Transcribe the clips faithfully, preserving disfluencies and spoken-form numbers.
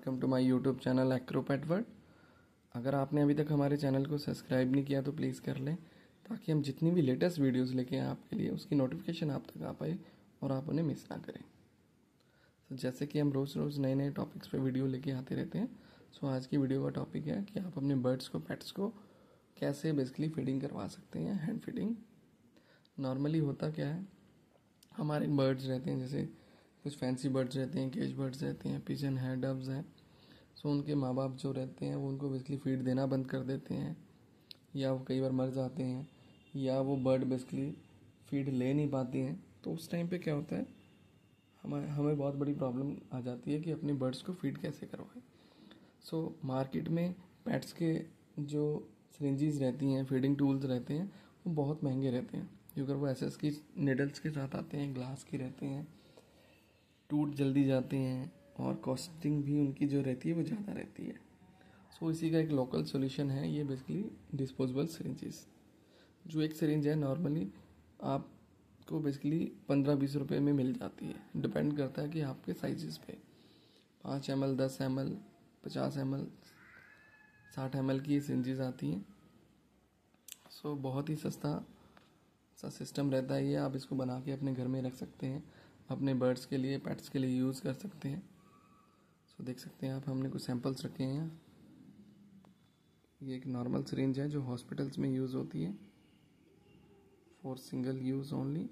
Welcome to my YouTube channel acropet world. अगर आपने अभी तक हमारे चैनल को सब्सक्राइब नहीं किया तो प्लीज़ कर लें, ताकि हम जितनी भी लेटेस्ट वीडियोस लेके आए आपके लिए उसकी नोटिफिकेशन आप तक आ पाए और आप उन्हें मिस ना करें। तो जैसे कि हम रोज़ रोज़ नए नए टॉपिक्स पे वीडियो लेके आते रहते हैं, सो आज की वीडियो का टॉपिक है कि आप अपने बर्ड्स को, पेट्स को कैसे बेसिकली फीडिंग करवा सकते हैं, हैंड फीडिंग। नॉर्मली होता क्या है, हमारे बर्ड्स रहते हैं, जैसे कुछ फैंसी बर्ड्स रहते हैं, केज बर्ड्स रहते हैं, पिजन है, डव्स हैं। सो उनके माँ बाप जो रहते हैं वो उनको बेसिकली फीड देना बंद कर देते हैं, या वो कई बार मर जाते हैं, या वो बर्ड बेसिकली फीड ले नहीं पाते हैं। तो उस टाइम पे क्या होता है, हमें हमें बहुत बड़ी प्रॉब्लम आ जाती है कि अपने बर्ड्स को फीड कैसे करवाएं। सो मार्केट में पेट्स के जो सिरिंजेस रहती हैं, फीडिंग टूल्स रहते हैं, वो बहुत महंगे रहते हैं, क्योंकि वो एस एस की निडल्स के साथ आते हैं, ग्लास की रहते हैं, टूट जल्दी जाते हैं और कॉस्टिंग भी उनकी जो रहती है वो ज़्यादा रहती है। सो so, इसी का एक लोकल सॉल्यूशन है ये बेसिकली डिस्पोजेबल सिरिंजेस। जो एक सिरिंज है नॉर्मली आपको बेसिकली पंद्रह बीस रुपए में मिल जाती है, डिपेंड करता है कि आपके साइजेस पे। पाँच एम एल, दस एम एल, पचास एम एल, साठ एम एल की सिरिंजेस आती हैं। सो so, बहुत ही सस्ता सा सिस्टम रहता है ये। आप इसको बना के अपने घर में रख सकते हैं, अपने बर्ड्स के लिए, पेट्स के लिए यूज़ कर सकते हैं। सो so, देख सकते हैं आप, हमने कुछ सैंपल्स रखे हैं यहाँ। ये एक नॉर्मल सिरिंज है जो हॉस्पिटल्स में यूज़ होती है फॉर सिंगल यूज़ ओनली,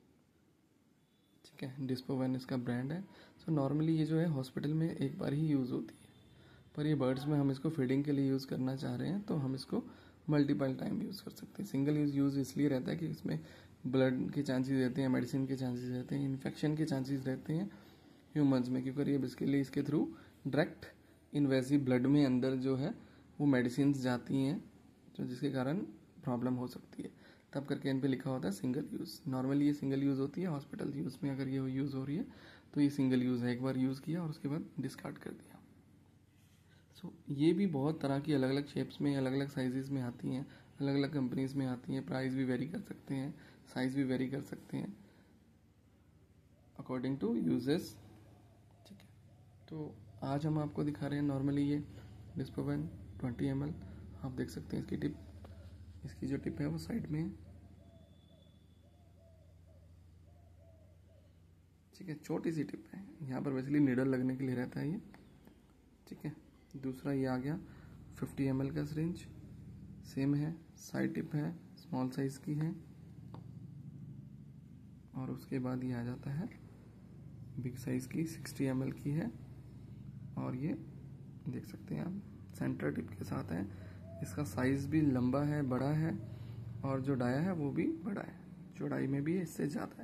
ठीक है। डिस्पोवेन इसका ब्रांड है। सो so, नॉर्मली ये जो है हॉस्पिटल में एक बार ही यूज़ होती है, पर ये बर्ड्स में हम इसको फीडिंग के लिए यूज़ करना चाह रहे हैं तो हम इसको मल्टीपल टाइम यूज़ कर सकते हैं। सिंगल यूज़ यूज़ इसलिए रहता है कि इसमें ब्लड के चांसेस रहते हैं, मेडिसिन के चांसेस रहते हैं, इन्फेक्शन के चांसेस रहते हैं ह्यूमंस में, क्योंकि ये बेसिकली इसके थ्रू डायरेक्ट इन्वेसिव ब्लड में अंदर जो है वो मेडिसिन जाती हैं, तो जिसके कारण प्रॉब्लम हो सकती है। तब करके इन पे लिखा होता है सिंगल यूज़। नॉर्मली ये सिंगल यूज़ होती है, हॉस्पिटल यूज़ में अगर ये यूज़ हो रही है तो ये सिंगल यूज़ है, एक बार यूज़ किया और उसके बाद डिस्कार्ड कर दिया। सो so, ये भी बहुत तरह की अलग अलग शेप्स में, अलग अलग साइजेस में आती हैं, अलग अलग कंपनीज में आती हैं। प्राइस भी वेरी कर सकते हैं, साइज भी वेरी कर सकते हैं अकॉर्डिंग टू यूजेस, ठीक है। तो आज हम आपको दिखा रहे हैं नॉर्मली ये डिस्पोवेन ट्वेंटी एम एल। आप देख सकते हैं इसकी टिप, इसकी जो टिप है वो साइड में है, ठीक है। छोटी सी टिप है, यहाँ पर बेसिकली नीडल लगने के लिए रहता है ये, ठीक है। दूसरा ये आ गया फिफ्टी एम एल का सिरिंज, सेम है, साइड टिप है, स्मॉल साइज की है। और उसके बाद ये आ जाता है बिग साइज की, सिक्सटी एम एल की है, और ये देख सकते हैं आप सेंटर टिप के साथ है। इसका साइज भी लंबा है, बड़ा है, और जो डाया है वो भी बड़ा है, चौड़ाई में भी इससे ज़्यादा है।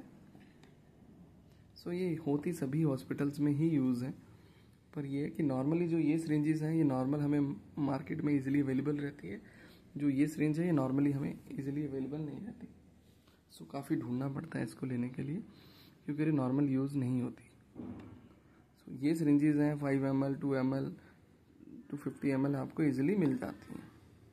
सो ये होती सभी हॉस्पिटल्स में ही यूज़ है, पर ये है कि नॉर्मली जो ये सिरिंजेस हैं ये नॉर्मल हमें मार्केट में इजीली अवेलेबल रहती है। जो ये सिरिंज है ये नॉर्मली हमें इजीली अवेलेबल नहीं रहती, सो काफ़ी ढूंढना पड़ता है इसको लेने के लिए, क्योंकि ये नॉर्मल यूज़ नहीं होती। सो ये सिरिंजेस हैं five M L, two M L, two fifty M L आपको इजीली मिल जाती हैं।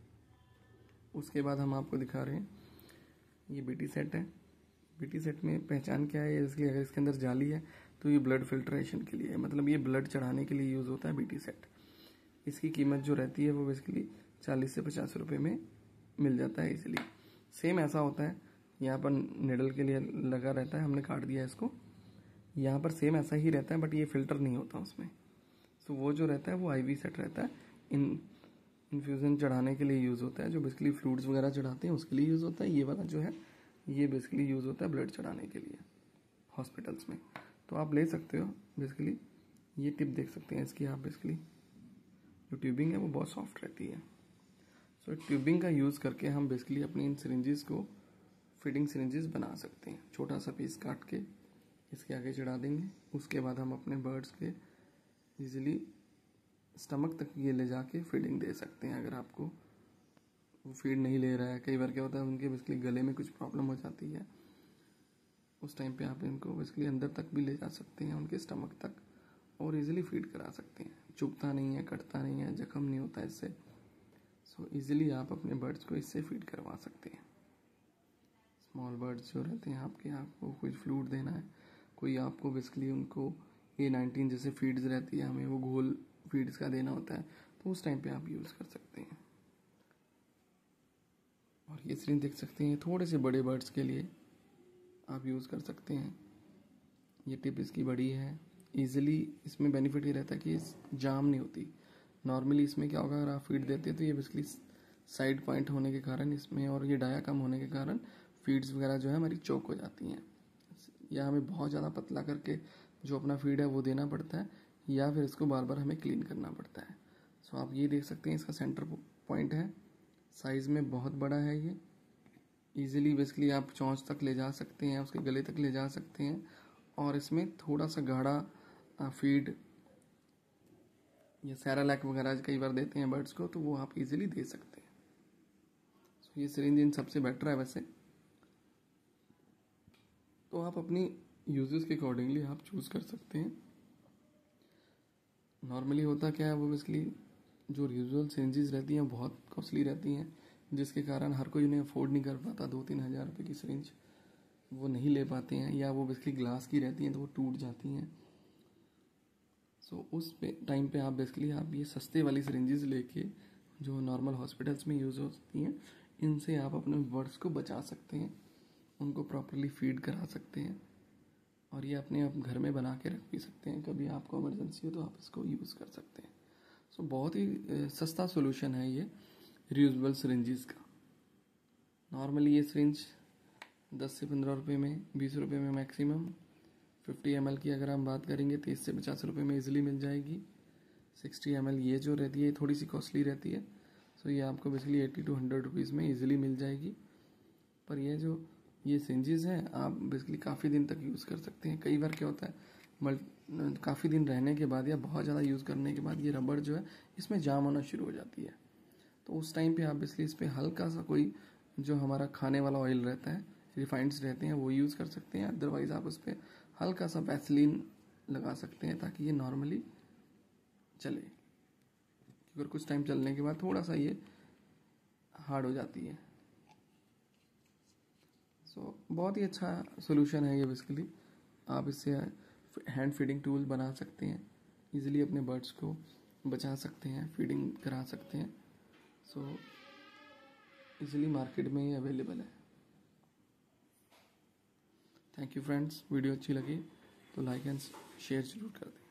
उसके बाद हम आपको दिखा रहे हैं ये बीटी सेट है। बीटी सेट में पहचान क्या है इसकी, अगर इसके अंदर जाली है तो ये ब्लड फिल्ट्रेशन के लिए है, मतलब ये ब्लड चढ़ाने के लिए यूज़ होता है बीटी सेट। इसकी कीमत जो रहती है वो बेसिकली चालीस से पचास रुपए में मिल जाता है इजीली। सेम ऐसा होता है, यहाँ पर निडल के लिए लगा रहता है, हमने काट दिया इसको, यहाँ पर सेम ऐसा ही रहता है, बट ये फिल्टर नहीं होता उसमें। सो वो जो रहता है वो आईवी सेट रहता है, इन इन्फ्यूज़न चढ़ाने के लिए यूज़ होता है, जो बेसिकली फ्लूइड्स वगैरह चढ़ाते हैं उसके लिए यूज़ होता है। ये वाला जो है ये बेसिकली यूज़ होता है ब्लड चढ़ाने के लिए हॉस्पिटल्स में। तो आप ले सकते हो बेसिकली, ये टिप देख सकते हैं इसकी आप, बेसिकली जो ट्यूबिंग है वो बहुत सॉफ्ट रहती है। सो so, ट्यूबिंग का यूज़ करके हम बेसिकली अपनी इन सिरिंजेस को फीडिंग सिरिंजेस बना सकते हैं। छोटा सा पीस काट के इसके आगे चढ़ा देंगे, उसके बाद हम अपने बर्ड्स के इजीली स्टमक तक ये ले जाके फीडिंग दे सकते हैं। अगर आपको वो फीड नहीं ले रहा है, कई बार क्या होता है उनके बेसिकली गले में कुछ प्रॉब्लम हो जाती है, उस टाइम पे आप इनको बेसिकली अंदर तक भी ले जा सकते हैं, उनके स्टमक तक, और इजीली फीड करा सकते हैं। चुभता नहीं है, कटता नहीं है, जख्म नहीं होता इससे। सो इजीली आप अपने बर्ड्स को इससे फीड करवा सकते हैं। स्मॉल बर्ड्स जो रहते हैं आपके, आपको कुछ फ्लूइड देना है, कोई आपको बेसिकली उनको ए नाइनटीन जैसे फीड्स रहती है, हमें वो घोल फीड्स का देना होता है, तो उस टाइम पे आप यूज़ कर सकते हैं। और ये सिरिंज देख सकते हैं, थोड़े से बड़े बर्ड्स के लिए आप यूज़ कर सकते हैं। ये टिप इसकी बड़ी है, ईजिली इसमें बेनिफिट ये रहता है कि जाम नहीं होती। नॉर्मली इसमें क्या होगा, अगर आप फीड देते हैं तो ये बेसिकली साइड पॉइंट होने के कारण इसमें, और ये डाया कम होने के कारण फीड्स वगैरह जो है हमारी चौक हो जाती हैं, या हमें बहुत ज़्यादा पतला करके जो अपना फीड है वो देना पड़ता है, या फिर इसको बार बार हमें क्लीन करना पड़ता है। सो आप ये देख सकते हैं, इसका सेंटर पॉइंट है, साइज़ में बहुत बड़ा है ये, ईजिली बेसिकली आप चोंच तक ले जा सकते हैं, उसके गले तक ले जा सकते हैं। और इसमें थोड़ा सा गाढ़ा फीड या सैरालैक वगैरह कई बार देते हैं बर्ड्स को, तो वो आप इजीली दे सकते हैं। सो ये सिरिंज इन सबसे बेटर है वैसे, तो आप अपनी यूजेस के अकॉर्डिंगली आप चूज़ कर सकते हैं। नॉर्मली होता क्या है, वो बेसिकली जो यूजुअल सिरिंजेस रहती हैं बहुत कॉस्टली रहती हैं, जिसके कारण हर कोई उन्हें अफोर्ड नहीं कर पाता। दो तीन हज़ार रुपये की सिरिंज वो नहीं ले पाते हैं, या वो बेसिकली ग्लास की रहती हैं तो वो टूट जाती हैं। सो so, उस पे टाइम पे आप बेसिकली आप ये सस्ते वाली सिरिंजेस लेके, जो नॉर्मल हॉस्पिटल्स में यूज़ होती हैं, इनसे आप अपने बर्ड्स को बचा सकते हैं, उनको प्रॉपरली फीड करा सकते हैं, और ये अपने आप घर में बना के रख भी सकते हैं। कभी आपको इमरजेंसी हो तो आप इसको यूज़ कर सकते हैं। सो so, बहुत ही सस्ता सोल्यूशन है ये रियूजेबल सिरिंजेस का। नॉर्मली ये सिरिंज दस से पंद्रह रुपये में, बीस रुपये में मैक्सिमम। फिफ्टी एम एल की अगर हम बात करेंगे तीस से पचास रुपये में इजीली मिल जाएगी। सिक्सटी एम एल ये जो रहती है थोड़ी सी कॉस्टली रहती है, सो ये आपको basically eighty two hundred rupees में इजीली मिल जाएगी। पर ये जो ये सिरिंजेस हैं आप बेसिकली काफ़ी दिन तक यूज़ कर सकते हैं। कई बार क्या होता है, मल काफ़ी दिन रहने के बाद या बहुत ज़्यादा यूज़ करने के बाद ये रबड़ जो है इसमें जाम होना शुरू हो जाती है, तो उस टाइम पे आप बेसिकली इस पर हल्का सा कोई जो हमारा खाने वाला ऑयल रहता है, रिफाइंड्स रहते हैं, वो यूज़ कर सकते हैं। अदरवाइज़ आप उस पर हल्का सा वैसलीन लगा सकते हैं ताकि ये नॉर्मली चले, अगर कुछ टाइम चलने के बाद थोड़ा सा ये हार्ड हो जाती है। सो so, बहुत ही अच्छा सोल्यूशन है ये। बेसिकली आप इससे हैंड फीडिंग टूल बना सकते हैं, इजीली अपने बर्ड्स को बचा सकते हैं, फीडिंग करा सकते हैं। सो so, इजीली मार्केट में ये अवेलेबल है। थैंक यू फ्रेंड्स, वीडियो अच्छी लगी तो लाइक एंड शेयर जरूर कर दें।